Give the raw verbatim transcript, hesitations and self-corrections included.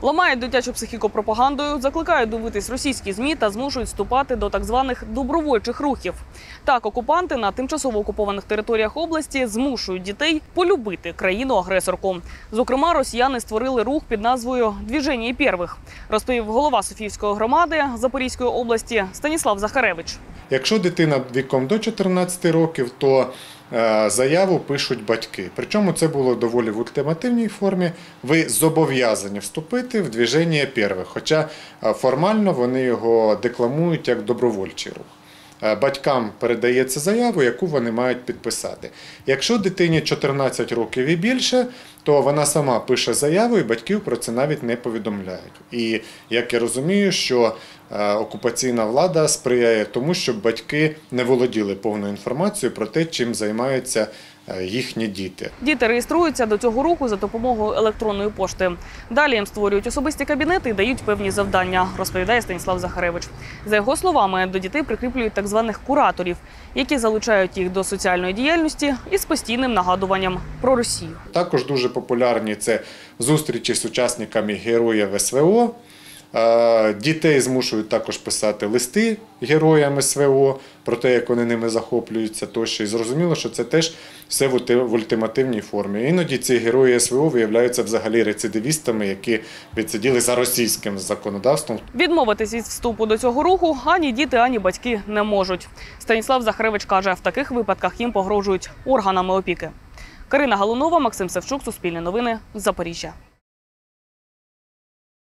Ламають дитячу психіку пропагандою, закликають дивитись російські ЗМІ та змушують вступати до так званих добровольчих рухів. Так, окупанти на тимчасово окупованих територіях області змушують дітей полюбити країну-агресорку. Зокрема, росіяни створили рух під назвою «Двіження первих», розповів голова Софіївської громади Запорізької області Станіслав Захаревич. Якщо дитина віком до чотирнадцяти років, то заяву пишуть батьки. Причому це було доволі в ультимативній формі. Ви зобов'язані вступити в «Двіження первих», хоча формально вони його декламують як добровольчий рух. Батькам передається заяву, яку вони мають підписати. Якщо дитині чотирнадцять років і більше, то вона сама пише заяву і батьків про це навіть не повідомляють. І як я розумію, що окупаційна влада сприяє тому, щоб батьки не володіли повною інформацією про те, чим займаються їхні діти. Діти реєструються до цього руху за допомогою електронної пошти. Далі їм створюють особисті кабінети і дають певні завдання, розповідає Станіслав Захаревич. За його словами, до дітей прикріплюють так званих кураторів, які залучають їх до соціальної діяльності із постійним нагадуванням про Росію. Також дуже популярні це зустрічі з учасниками героїв ес ве о. Дітей змушують також писати листи героям ес ве о про те, як вони ними захоплюються тощо. І зрозуміло, що це теж все в ультимативній формі. Іноді ці герої ес ве о виявляються взагалі рецидивістами, які відсиділи за російським законодавством. Відмовитись від вступу до цього руху ані діти, ані батьки не можуть. Станіслав Захаревич каже, в таких випадках їм погрожують органами опіки. Карина Галунова, Максим Савчук, Суспільне новини, Запоріжжя.